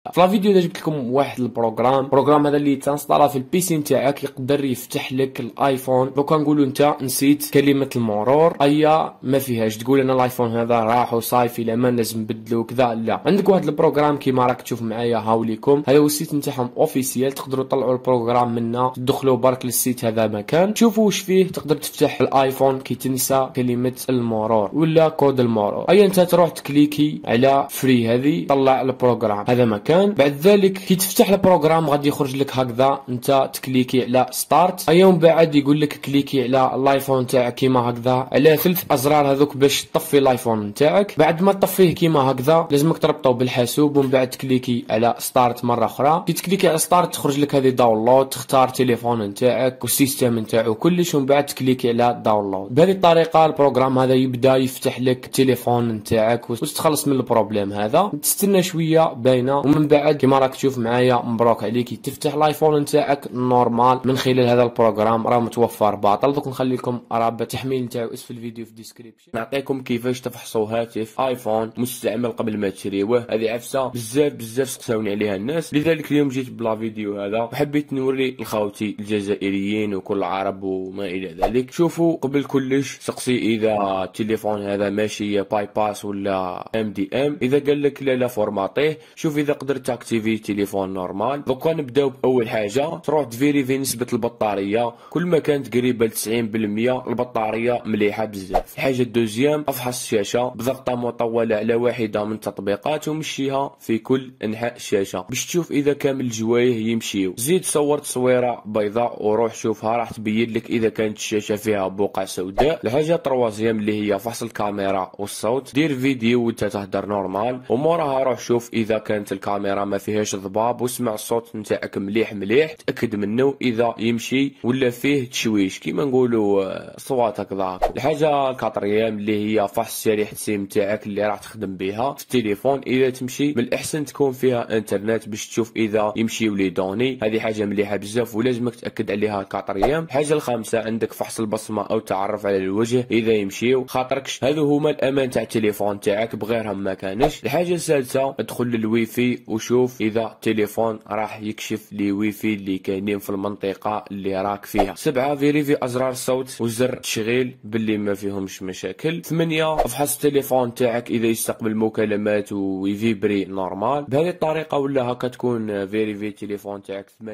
في الفيديو هذا جبت لكم واحد البروغرام هذا اللي تنصطرا في البيسي نتاعك يقدر يفتح لك الايفون. لو كنقولوا انت نسيت كلمه المرور ايا ما فيهاش تقول انا الايفون هذا راح وصايفي لما لازم نبدلو كذا، لا عندك واحد البروغرام كيما راك تشوف معايا هاوليكم. هذا هو السيت نتاعهم اوفيسيال، تقدروا تطلعوا البروغرام منا تدخلوا برك للسيت هذا مكان تشوفوا واش فيه، تقدر تفتح الايفون كي تنسى كلمه المرور ولا كود المرور ايا انت تروح تكليكي على فري هذه طلع البروغرام هذا مكان. بعد ذلك كي تفتح البروغرام غادي يخرج لك هكذا، انت تكليكي على ستارت ايا ومن بعد يقول لك كليكي على الايفون تاعك كيما هكذا على 3 ازرار هذوك باش تطفي الايفون تاعك. بعد ما تطفيه كيما هكذا لازمك تربطه بالحاسوب ومن بعد تكليكي على ستارت مره اخرى. كي تكليكي على ستارت تخرج لك هذه داونلود، تختار تليفون نتاعك والسيستم نتاعو كلش ومن بعد تكليكي على داونلود. بهذه الطريقه البروغرام هذا يبدا يفتح لك التليفون نتاعك وتتخلص من البروبليم هذا. تستنى شويه باينه ومن بعد كيما راك تشوف معايا مبروك عليك تفتح الايفون نتاعك نورمال من خلال هذا البروغرام. راه متوفر باطل. دوك نخلي لكم رابط التحميل نتاعو اسفل الفيديو في الديسكريبشن. نعطيكم كيفاش تفحصوا هاتف ايفون مستعمل قبل ما تشريوه. هذه عفسه بزاف سقساوني عليها الناس، لذلك اليوم جيت بلا فيديو هذا وحبيت نوري لخوتي الجزائريين وكل العرب وما الى ذلك. شوفوا قبل كلش سقسي اذا التليفون هذا ماشي باي باس ولا ام دي ام. اذا قال لك لا فورماطيه، شوف اذا قدرت تاكتيفي تليفون نورمال. دوكا نبداو باول حاجه تروح تفيريفي نسبه البطاريه، كل ما كانت قريبه ل 90% البطاريه مليحه بزاف. الحاجه الدوزيام افحص الشاشه بضغطه مطوله على واحده من التطبيقات ومشيها في كل انحاء الشاشه باش تشوف اذا كامل الجوايه يمشيو. زيد صور تصويره بيضاء وروح شوفها راح تبين لك اذا كانت الشاشه فيها بقع سوداء. الحاجه التروازيام اللي هي فحص الكاميرا والصوت، دير فيديو وانت تهدر نورمال وموراها روح شوف اذا كانت الكاميرا ما فيهاش ضباب واسمع الصوت نتاعك مليح تاكد منه اذا يمشي ولا فيه تشويش كيما نقولوا صوات هكذا. الحاجه الكاتريام اللي هي فحص شريحه السيم نتاعك اللي راح تخدم بها في التليفون، اذا تمشي من الاحسن تكون فيها انترنت باش تشوف اذا يمشيو لي دوني. هذه حاجه مليحه بزاف ولازمك تاكد عليها الكاتريام. الحاجه الخامسه عندك فحص البصمه او التعرف على الوجه اذا يمشيو خاطركش هذو هما الامان تاع التليفون تاعك بغيرهم ما كانش. الحاجه السادسه ادخل للويفي وشوف اذا التليفون راح يكشف لي ويفي اللي كاينين في المنطقه اللي راك فيها. 7 فيريفي ازرار الصوت وزر التشغيل باللي ما فيهمش مشاكل. 8 افحص التليفون تاعك اذا يستقبل مكالمات ويفيبري نورمال. بهذه الطريقه ولا هكا تكون فيريفي التليفون تاعك 80%.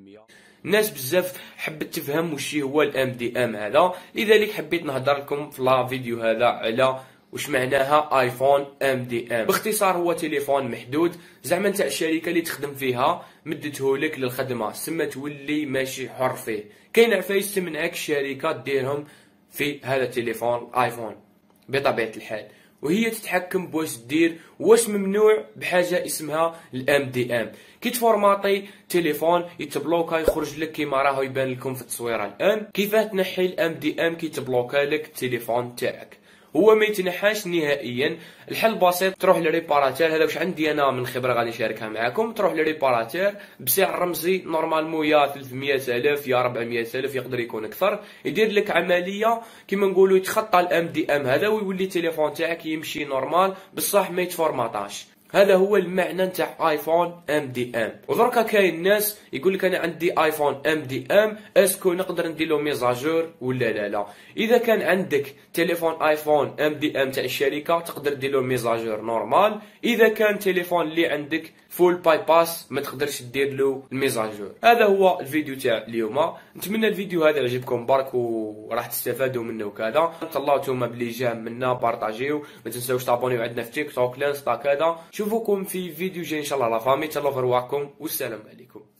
الناس بزاف حبت تفهم وش هو الام دي ام هذا، لذلك حبيت نهضر لكم في لا فيديو هذا على وش معناها ايفون ام دي ام. باختصار هو تليفون محدود زعما نتاع الشركه اللي تخدم فيها مدته لك للخدمه سما تولي ماشي حر فيه. كاين عفايس تمنعك الشركه ديرهم في هذا التليفون ايفون بطبيعه الحال، وهي تتحكم بواش دير واش ممنوع بحاجه اسمها الام دي ام. كي تفورماطي تليفون يتبلوكا يخرج لك كيما راهو يبان لكم في التصويره الان. كيفاه تنحي الام دي ام كي تبلوكا لك التليفون تاعك؟ هو ما يتنحاش نهائيا. الحل بسيط، تروح للريباراتور. هذا واش عندي انا من خبره غادي نشاركها معكم. تروح للريباراتور بسعر رمزي نورمالمون يا 300,000 يا 400,000 يقدر يكون اكثر، يدير لك عمليه كيما نقولوا يتخطى الام دي ام هذا ويولي التليفون تاعك يمشي نورمال بصح ما يتفورماطاش. هذا هو المعنى نتاع ايفون ام دي ام. ودركا كاين ناس يقول لك انا عندي ايفون ام دي ام اسكو نقدر ندير له ميزاجور ولا لا. اذا كان عندك تليفون ايفون ام دي ام تاع الشركه تقدر دير له ميزاجور نورمال. اذا كان تليفون اللي عندك فول باي باس ما تقدرش دير له الميزاجور. هذا هو الفيديو تاع اليوم. نتمنى الفيديو هذا يعجبكم برك وراح تستفادوا منه وكذا. تهلاو نتوما بلي جا منا بارطاجيو، ما تنساوش تابونيو عندنا في تيك توك لانستا كذا. نشوفكم في فيديو جاي ان شاء الله. لا فامي تهلاو في رواحكم والسلام عليكم.